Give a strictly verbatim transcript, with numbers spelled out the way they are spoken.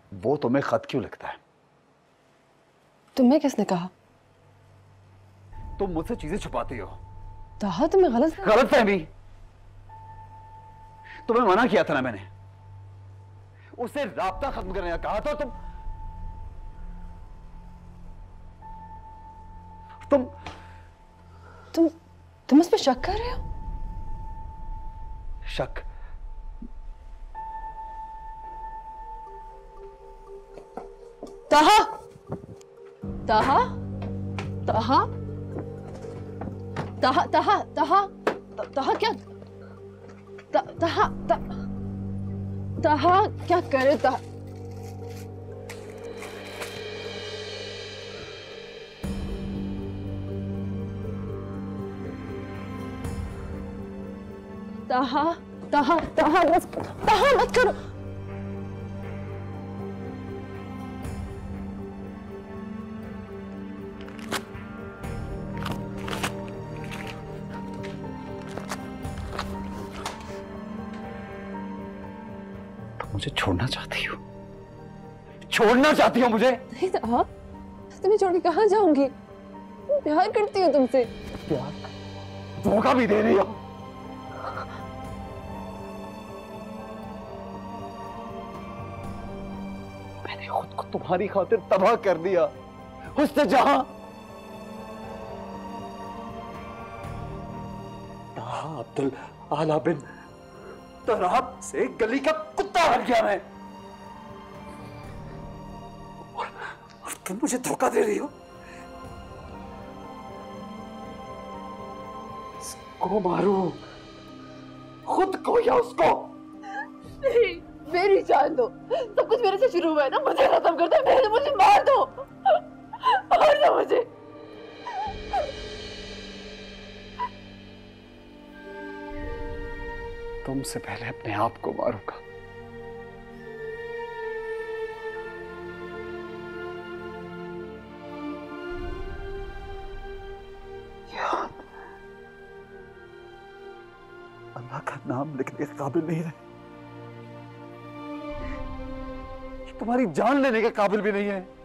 वो तुम्हें खत क्यों लिखता है? तुम्हें किसने कहा? तुम मुझसे चीजें छुपाती हो। ताहा तुम्हें गलत गलत फहमी। तुम्हें मना किया था ना मैंने, उससे राब्ता खत्म करने का कहा था। तुम तुम तुम तुम उस पर शक कर रहे हो? शक? ताहा ताहा ताहा ताहा ताहा ताहा ताहा क्या ताहा ताहा क्या करे? ताहा ताहा ताहा ताहा बस ताहा मत करो। मुझे छोड़ना चाहती हो? छोड़ना चाहती हो मुझे? नहीं ताहा, तुम्हें छोड़ के कहाँ जाऊंगी? प्यार करती हूँ तुमसे। प्यार? धोखा भी दे रही हो। मैंने खुद को तुम्हारी खातिर तबाह कर दिया, हुस्न जहां। ताहा अब्दुल आला बिन तराब से गली का कुत्ता बन गया मैं, और तुम मुझे धोखा दे रही हो। इसको मारू, खुद को या उसको? नहीं, मेरी जान दो। सब कुछ मेरे से शुरू हुआ है ना, मुझे खत्म कर दो। मेरे मुझे मार दो, मार दो मुझे। तुमसे पहले अपने आप को मारूंगा। अल्लाह का नाम लिखने के काबिल नहीं रहे, तुम्हारी जान लेने के काबिल भी नहीं है।